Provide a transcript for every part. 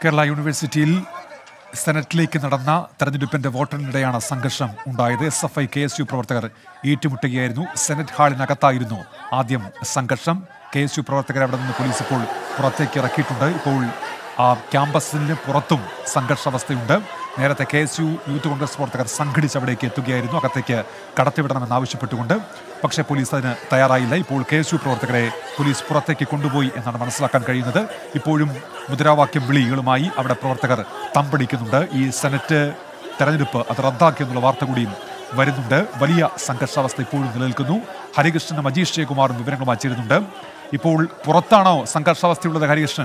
കേരള യൂണിവേഴ്സിറ്റിയിൽ സെനറ്റിലേക്ക് നടന്ന തെരഞ്ഞെടുപ്പിന്റെ വോട്ടെണ്ണിടെയാണ് സംഘർഷം ഉണ്ടായത്. SFI KSU പ്രവർത്തകർ ഏറ്റുമുട്ടുകയായിരുന്നു. സെനറ്റ് ഹാളിനകത്തായിരുന്നു ആദ്യം സംഘർഷം. KSU പ്രവർത്തകരെ അവിടെ നിന്ന് പോലീസ് ഇപ്പോൾ പുറത്തേക്ക് ഇറക്കിയിട്ടുണ്ട്. ഇപ്പോൾ ക്യാമ്പസിന് പുറത്തും സംഘർഷാവസ്ഥയുണ്ട്. നേരത്തെ KSU യൂത്ത് കോൺഗ്രസ് പ്രവർത്തകർ സംഘടിച്ച് അവിടേക്ക് എത്തുകയായിരുന്നു, അകത്തേക്ക് കടത്തിവിടണമെന്നാവശ്യപ്പെട്ടുകൊണ്ട്. പക്ഷേ പോലീസ് അതിന് തയ്യാറായില്ല. ഇപ്പോൾ KSU പ്രവർത്തകരെ പോലീസ് പുറത്തേക്ക് കൊണ്ടുപോയി എന്നാണ് മനസ്സിലാക്കാൻ കഴിയുന്നത്. ഇപ്പോഴും മുദ്രാവാക്യം വിളികളുമായി അവിടെ പ്രവർത്തകർ തമ്പടിക്കുന്നുണ്ട്. ഈ സെനറ്റ് തെരഞ്ഞെടുപ്പ് അത് റദ്ദാക്കിയെന്നുള്ള വാർത്ത കൂടിയും വരുന്നുണ്ട്. വലിയ സംഘർഷാവസ്ഥ ഇപ്പോഴും നിലനിൽക്കുന്നു. ഹരികൃഷ്ണനും അജീഷ് ജയകുമാറും വിവരങ്ങളുമായി ചേരുന്നുണ്ട്. ഇപ്പോൾ പുറത്താണോ സംഘർഷാവസ്ഥയുള്ളത് ഹരികൃഷ്ണൻ?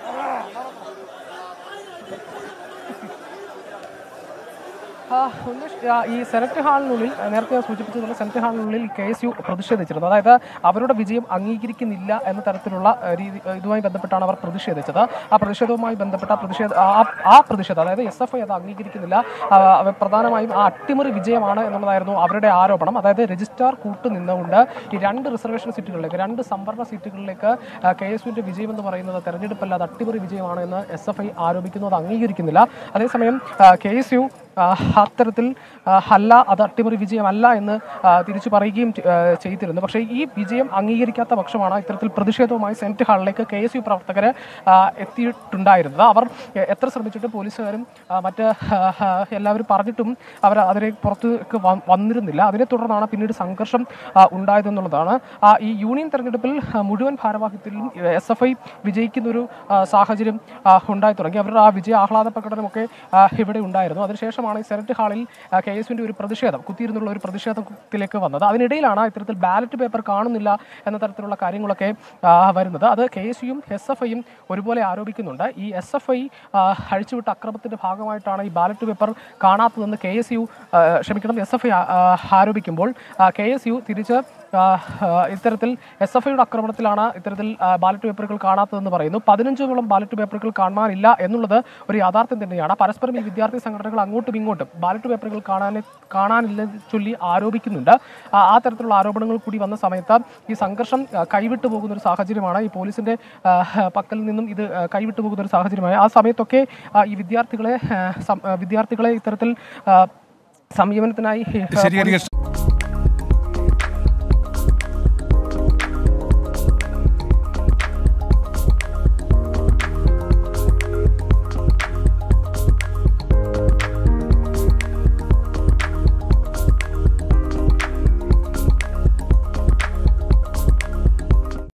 ഈ സെനറ്റ് ഹാളിനുള്ളിൽ നേരത്തെ ഞാൻ സൂചിപ്പിച്ചതുപോലെ സെനറ്റ് ഹാളിനുള്ളിൽ KSU പ്രതിഷേധിച്ചിരുന്നത്. അതായത് അവരുടെ വിജയം അംഗീകരിക്കുന്നില്ല എന്ന തരത്തിലുള്ള ഇതുമായി ബന്ധപ്പെട്ടാണ് അവർ പ്രതിഷേധിച്ചത്. ആ പ്രതിഷേധവുമായി ബന്ധപ്പെട്ട പ്രതിഷേധം അതായത് SFI അത് അംഗീകരിക്കുന്നില്ല, പ്രധാനമായും ആ അട്ടിമറി വിജയമാണ് എന്നുള്ളതായിരുന്നു അവരുടെ ആരോപണം. അതായത് രജിസ്ട്രാർ കൂട്ടുനിന്നുകൊണ്ട് ഈ 2 റിസർവേഷൻ സീറ്റുകളിലേക്ക്, 2 സംവരണ സീറ്റുകളിലേക്ക് KSUവിൻ്റെ വിജയം എന്ന് പറയുന്നത് തെരഞ്ഞെടുപ്പല്ല, അത് അട്ടിമറി വിജയമാണ് എന്ന് SFI ആരോപിക്കുന്നു. അത് അംഗീകരിക്കുന്നില്ല. അതേസമയം KSU അത്തരത്തിൽ അല്ല, അത് അട്ടിമറി വിജയമല്ല എന്ന് തിരിച്ചു പറയുകയും ചെയ്തിരുന്നു. പക്ഷേ ഈ വിജയം അംഗീകരിക്കാത്ത പക്ഷമാണ് ഇത്തരത്തിൽ പ്രതിഷേധവുമായി സെനറ്റ് ഹാളിലേക്ക് KSU പ്രവർത്തകർ എത്തിയിട്ടുണ്ടായിരുന്നത്. അവർ എത്ര ശ്രമിച്ചിട്ടും പോലീസുകാരും മറ്റ് എല്ലാവരും പറഞ്ഞിട്ടും അവർ അതിനെ പുറത്തേക്ക് വന്നിരുന്നില്ല. അതിനെ തുടർന്നാണ് പിന്നീട് സംഘർഷം ഉണ്ടായതെന്നുള്ളതാണ്. ഈ യൂണിയൻ തെരഞ്ഞെടുപ്പിൽ മുഴുവൻ ഭാരവാഹിത്വത്തിലും SFI വിജയിക്കുന്നൊരു സാഹചര്യം ഉണ്ടായി തുടങ്ങി. അവരുടെ ആ വിജയ ആഹ്ലാദ പ്രകടനമൊക്കെ ഇവിടെ ഉണ്ടായിരുന്നു. അതിനുശേഷം ഈ സെനറ്റ് ഹാളിൽ KSUവിൻ്റെ ഒരു പ്രതിഷേധം, കുത്തിയിരുന്നുള്ള ഒരു പ്രതിഷേധത്തിലേക്ക് വന്നത്. അതിനിടയിലാണ് ഇത്തരത്തിൽ ബാലറ്റ് പേപ്പർ കാണുന്നില്ല എന്ന തരത്തിലുള്ള കാര്യങ്ങളൊക്കെ വരുന്നത്. അത് KSUയും SFIയും ഒരുപോലെ ആരോപിക്കുന്നുണ്ട്. ഈ SFI അഴിച്ചുവിട്ട അക്രമത്തിന്റെ ഭാഗമായിട്ടാണ് ഈ ബാലറ്റ് പേപ്പർ കാണാത്തതെന്ന് SFI ആരോപിക്കുമ്പോൾ KSU തിരിച്ച് ഇത്തരത്തിൽ SFIയുടെ ആക്രമണത്തിലാണ് ഇത്തരത്തിൽ ബാലറ്റ് പേപ്പറുകൾ കാണാത്തതെന്ന് പറയുന്നു. 15ഓളം ബാലറ്റ് പേപ്പറുകൾ കാണാനില്ല എന്നുള്ളത് ഒരു യാഥാർത്ഥ്യം തന്നെയാണ്. പരസ്പരം ഈ വിദ്യാർത്ഥി സംഘടനകൾ അങ്ങോട്ടും ഇങ്ങോട്ടും ബാലറ്റ് പേപ്പറുകൾ കാണാനില്ലെന്ന് ചൊല്ലി ആരോപിക്കുന്നുണ്ട്. ആ തരത്തിലുള്ള ആരോപണങ്ങൾ കൂടി വന്ന സമയത്ത് ഈ സംഘർഷം കൈവിട്ടു പോകുന്ന ഒരു സാഹചര്യമാണ്. ഈ പോലീസിന്റെ പക്കൽ നിന്നും ഇത് കൈവിട്ടു പോകുന്ന ഒരു സാഹചര്യമായി. ആ സമയത്തൊക്കെ ഈ വിദ്യാർത്ഥികളെ ഇത്തരത്തിൽ സംയമനത്തിനായി